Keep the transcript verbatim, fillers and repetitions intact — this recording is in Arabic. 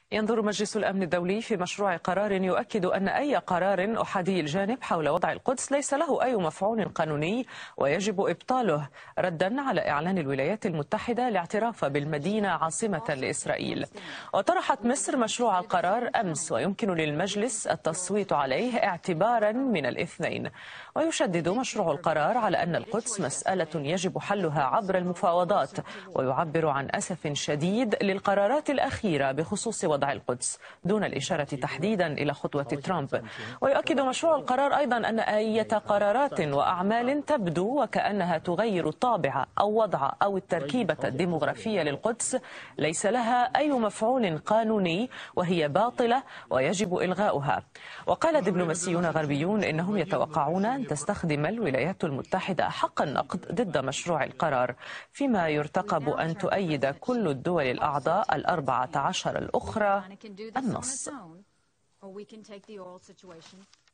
ينظر مجلس الأمن الدولي في مشروع قرار يؤكد أن أي قرار أحادي الجانب حول وضع القدس ليس له أي مفعول قانوني ويجب إبطاله، ردا على إعلان الولايات المتحدة الاعتراف بالمدينة عاصمة لإسرائيل. وطرحت مصر مشروع القرار أمس ويمكن للمجلس التصويت عليه اعتبارا من الاثنين. ويشدد مشروع القرار على أن القدس مسألة يجب حلها عبر المفاوضات، ويعبر عن أسف شديد للقرارات الأخيرة بخصوص وضع القدس دون الإشارة تحديدا إلى خطوة ترامب. ويؤكد مشروع القرار أيضا أن أي قرارات وأعمال تبدو وكأنها تغير طابع أو وضع أو التركيبة الديمغرافية للقدس ليس لها أي مفعول قانوني وهي باطلة ويجب إلغاؤها. وقال دبلوماسيون غربيون إنهم يتوقعون أن تستخدم الولايات المتحدة حق النقد ضد مشروع القرار، فيما يرتقب أن تؤيد كل الدول الأعضاء الأربعة عشر الأخرى النص.